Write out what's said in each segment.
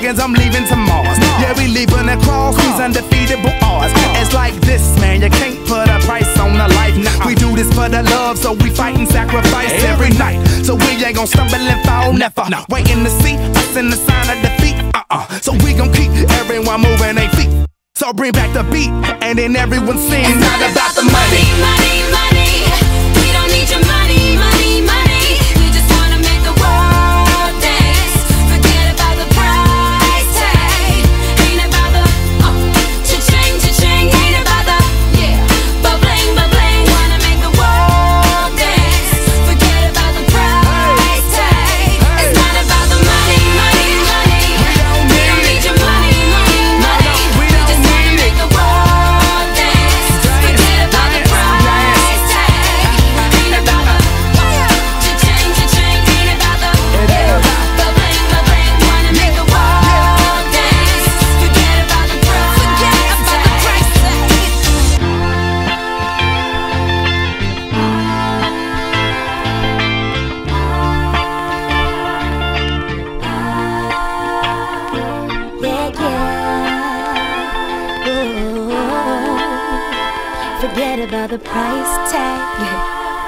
aliens, I'm leaving to Mars. Yeah, we leaving across these undefeatable odds. It's like this, man, you can't put a price on a life. We do this for the love, so we fight and sacrifice every night. So we ain't gon' stumble and fall, never. Waiting to see us in the sign of defeat. So we gon' keep everyone moving their feet. So bring back the beat, and then everyone sings. It's not about the money, money, money. We don't need your money, money, money. We just wanna make the world dance. Forget about the price tag. Ain't about the cha-ching, cha-ching. Ain't about the ba-bling, ba-bling. Wanna make the world dance. Forget about the price tag. It's not about the money, money, money. We don't need your money, money, money. We just wanna make the world dance. Forget about the price tag. Ain't about the cha-ching, cha-ching. Ain't about the ba-bling, ba-bling. Wanna make the world dance. Forget about the price tag. Forget about the price tag.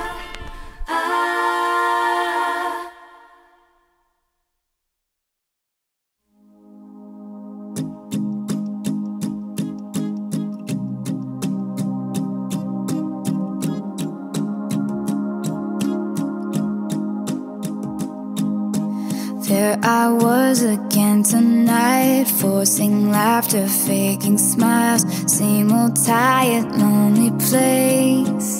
There I was again tonight, forcing laughter, faking smiles. Same old tired, lonely place.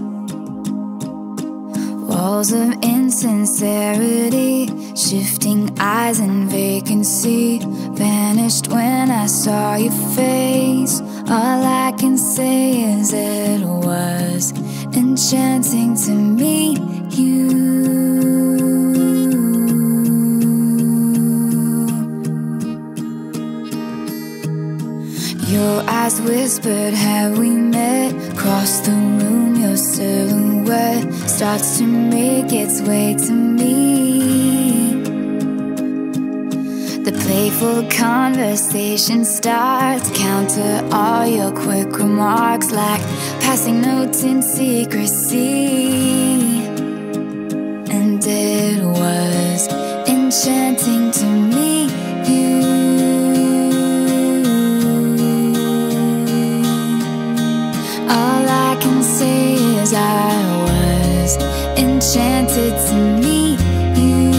Walls of insincerity, shifting eyes and vacancy. Vanished when I saw your face. All I can say is it was enchanting to meet you. Your eyes whispered, have we met? Across the room, your silhouette starts to make its way to me. The playful conversation starts, counter all your quick remarks like passing notes in secrecy. And it was enchanting to meet you. All I can say is I was enchanted to meet you.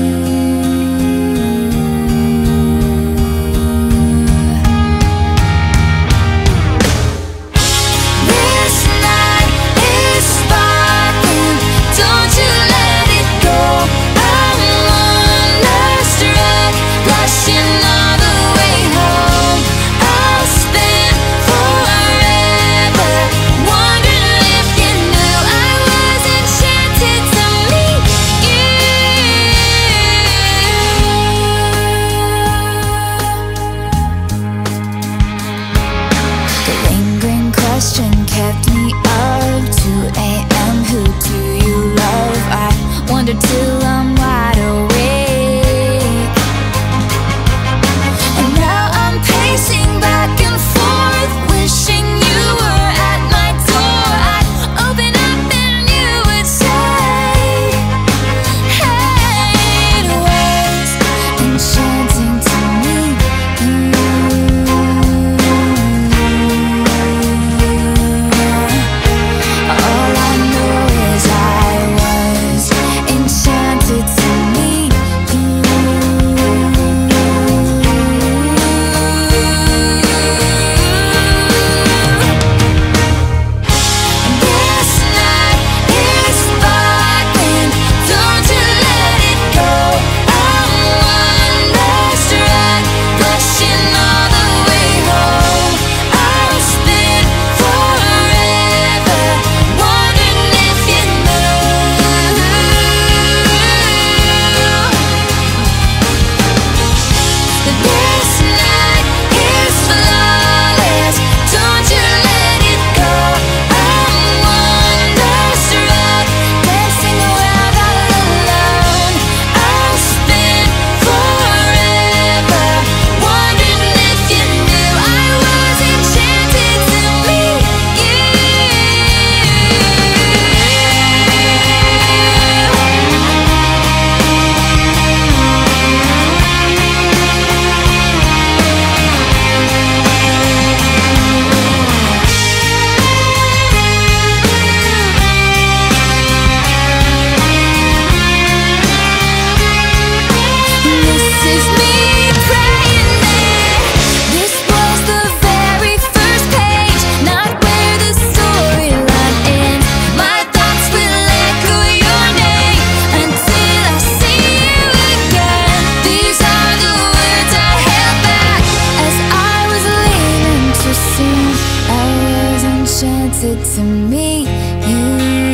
This night is sparkling, don't you let it go. I'm wonderstruck, blushing all the way home. I'll spend forever wondering if you knew I was enchanted to meet you. enchanted to meet you.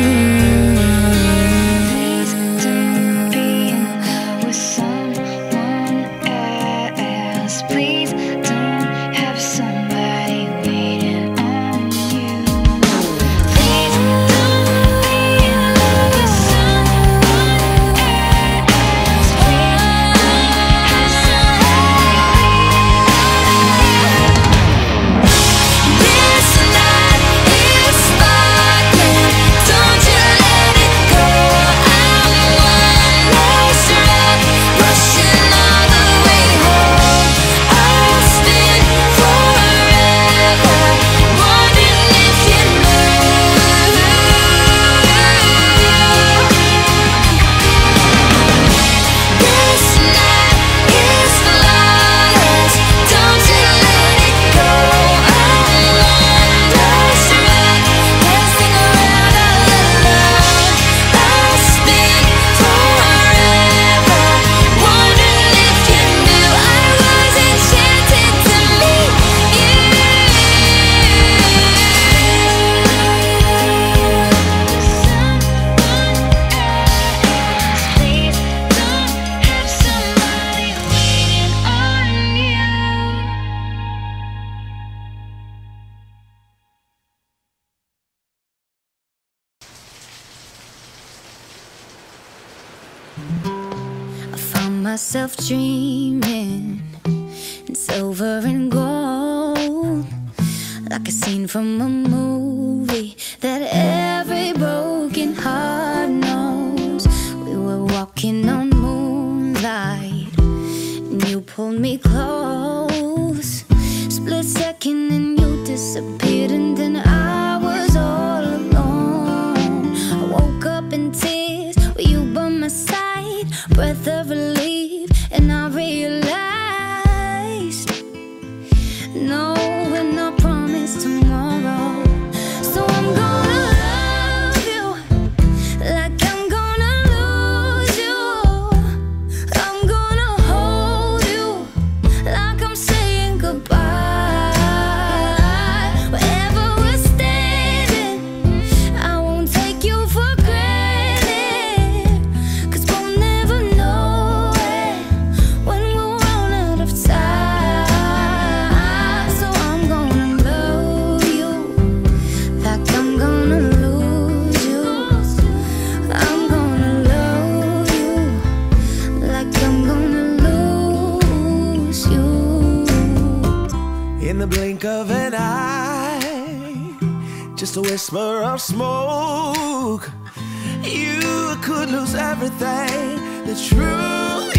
Please don't be in love with someone else. Please don't have somebody waiting on you. Please don't be in love with someone else. Please don't have somebody waiting on you. This night is sparkling, don't you let it go. I'm wondering, rushing all the way home. I'll spend forever wondering if you know. This night is flawless, don't you let it go. I'm wonderstruck, dancing around all alone. I'll spend forever wondering if you knew I was enchanted to meet you. Please don't have somebody waiting on you. I found myself dreaming in silver and gold, like a scene from a movie that every broken heart knows. We were walking on moonlight, and you pulled me close. Split second and you disappeared, and then I was all alone. I woke up in tears with you by my side, breath of relief, and I realized no, we're not promised tomorrow. So I'm gonna love you like I'm gonna lose you. I'm gonna hold you like I'm saying goodbye. Wherever we're standing, I won't take you for granted, 'cause we'll never know it when we'll run out of time. So I'm gonna love you like I'm gonna lose you. I'm gonna love you like I'm gonna lose you. In the blink of an eye, just a whisper of smoke, you could lose everything. The truth